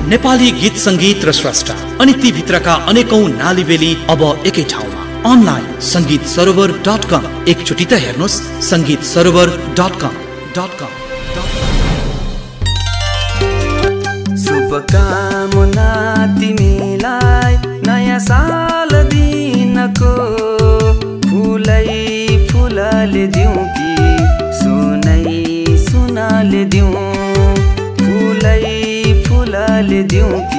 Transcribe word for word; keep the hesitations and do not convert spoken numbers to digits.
नेपाली गीत संगीत र स्रष्टा अनि ती भित्रका अनेकौं नालीबेली अब एकै ठाउँमा। अनलाइन संगीत सरोवर डट कम। एकचोटि त हेर्नुहोस् संगीत सरोवर डट कम डट कम। शुभकामना तिमीलाई नयाँ साल दिनको, फुलै फुलले दिउँ कि सुनै सुनले दिउँ, फुलै फुलले दिउँ कि